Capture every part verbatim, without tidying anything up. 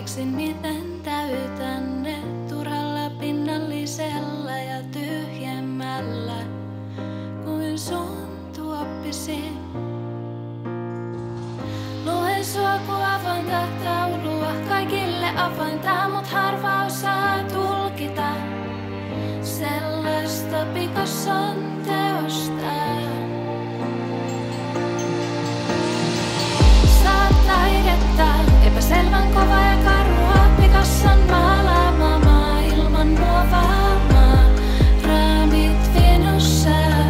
keksin miten täytän ne turhalla pinnallisella ja tyhjemmällä kuin sun tuoppisi. Luen sua kuin avointa taulua, kaikille avointa, mut harva osaa tulkita sellaista Picasson teosta. Saat taidetta, epäselvän kova ja karua, Picasson maalaama maailman muovaamaa, raamit vinossa.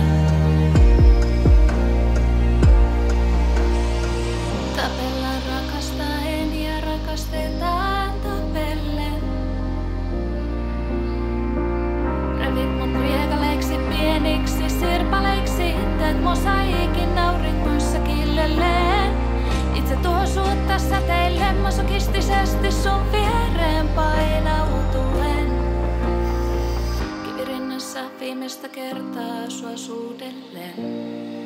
Tapellaan rakastaen ja rakastetaan tapellen. Revit mun riekaleiksi pieniksi sirpaleiksi, teet mosaiikin auringoissa killelleen. Itse tuo suutta säteille masokistisesti sun viereen painautuen. Kivirinnassa viimeistä kertaa sua suudellen.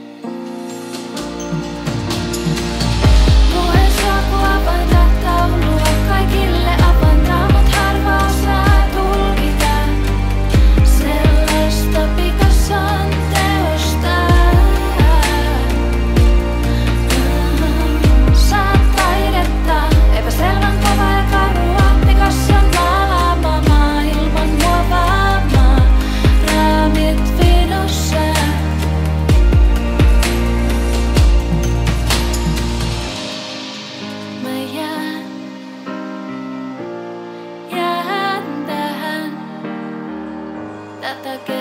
Luen sua kuin avointa taulua, kaikille avointa, mut harva osaa tulkita sellaista Picasson teosta. Saat taidetta, epäselvän kova ja karua, Picasson maalaama maailman muovaamaa, raamit vinossa. Mä jään, jään tähän tätä